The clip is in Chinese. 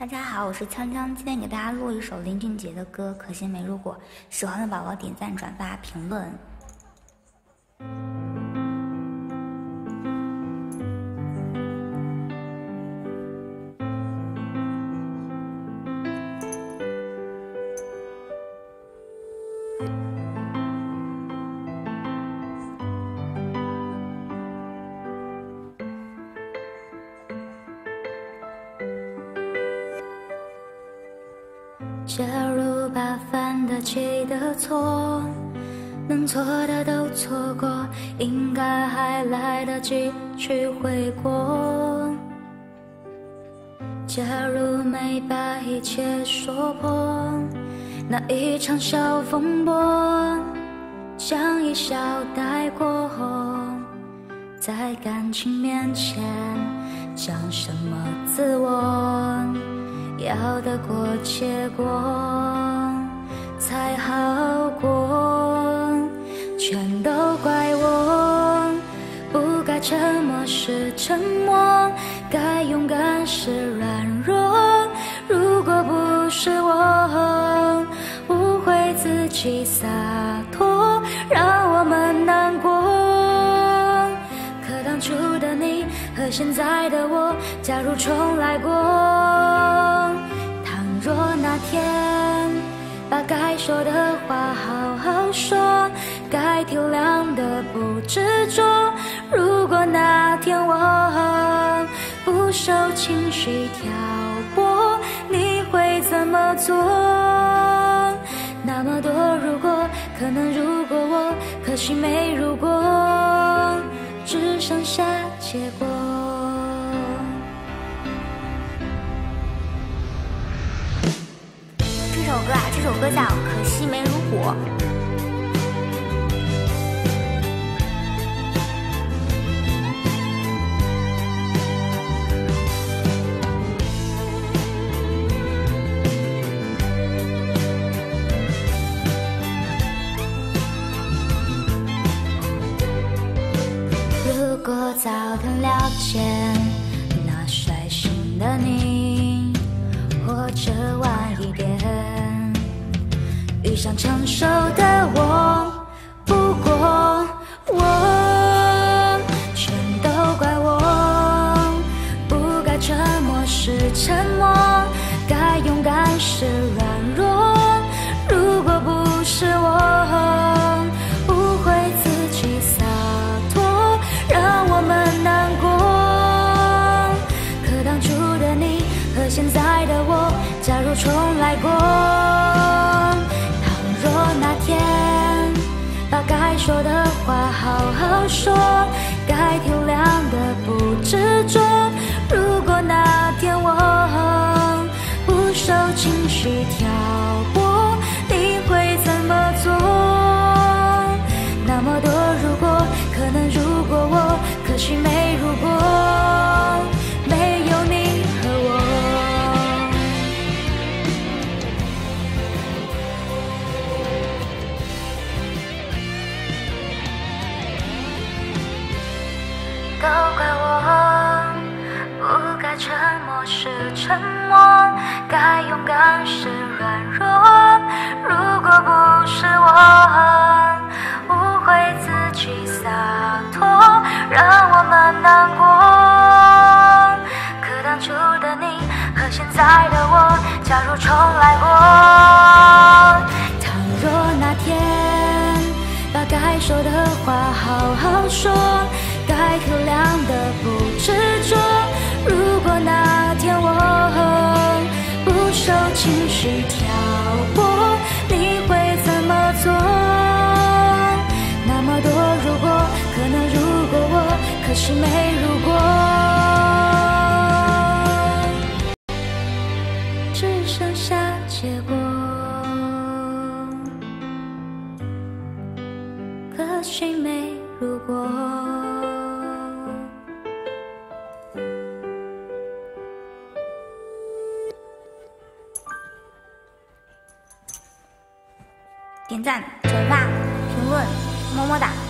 大家好，我是锵锵，今天给大家录一首林俊杰的歌《可惜没如果》，喜欢的宝宝点赞、转发、评论。 假如把犯得起的错，能错的都错过，应该还来得及去悔过。假如没把一切说破，那一场小风波，想一笑带过，在感情面前讲什么自我，要得过且过才好过，全都怪我，不该沉默是沉默，该勇敢是软弱。如果不是我误会自己洒脱，让我们难过。可当初的你和现在的我，假如重来过，若那天把该说的话好好说，该体谅的不执着。如果那天我不受情绪挑拨，你会怎么做？那么多如果，可能如果我，可惜没如果，只剩下结果。 这首歌叫《可惜没如果》。 如果早点了解那率性的你，或者晚一点遇上成熟的我，不过我全都怪我，不该沉默是沉默，该勇敢是软弱。如果不是我误会自己洒脱，让我们难过。可当初的你和现在的我，假如重来过，若那天把该说的话好好说，该体谅的不执着。如果那天我不受情绪挑拨，你会怎么做？那么多如果，可能如果我，可惜没如果，没有你和我。都怪我，不该沉默是沉默，该勇敢是软弱。如果不是我误会自己洒脱，让我们难过。可当初的你和现在的我，假如重来过，倘若那天把该说的话好好说，该体谅的不执着。如果那天我不受情绪挑拨，你会怎么做？那么多如果，可能如果我，可惜没如果，只剩下结果。可惜没如果。 点赞、转发、评论，么么哒！